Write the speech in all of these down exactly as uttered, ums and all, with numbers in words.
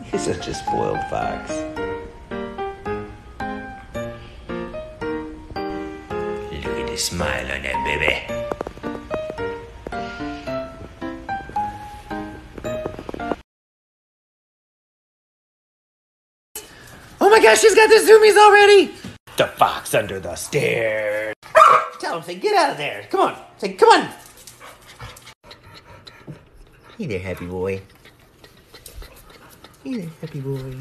He's such a spoiled fox. Look at the smile on that baby. Oh my gosh, she's got the zoomies already! The fox under the stairs. Tell him, say, get out of there. Come on. Say, come on. Hey there, happy boy. Hey there, happy boy.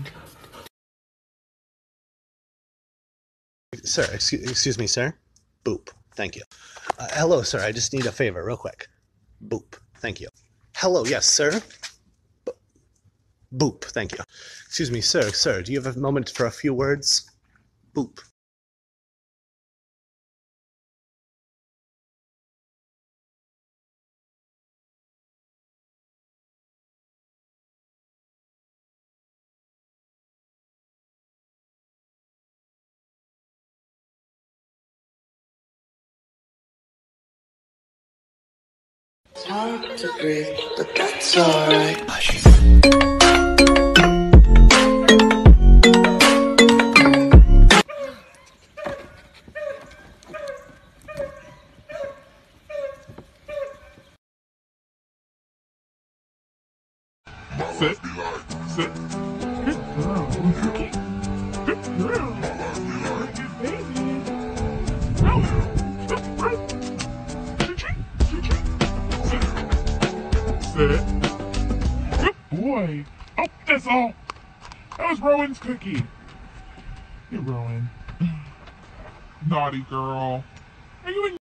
Sir, excuse, excuse me, sir. Boop. Thank you. Uh, hello, sir. I just need a favor real quick. Boop. Thank you. Hello, yes, sir. B Boop. Thank you. Excuse me, sir. Sir, do you have a moment for a few words? Boop. It's hard to breathe, but that's alright. Sit. Sit. Good girl. Good girl. Baby. Sit. Good boy. Oh, that's all. That was Rowan's cookie. Hey, Rowan. Naughty girl. Are you in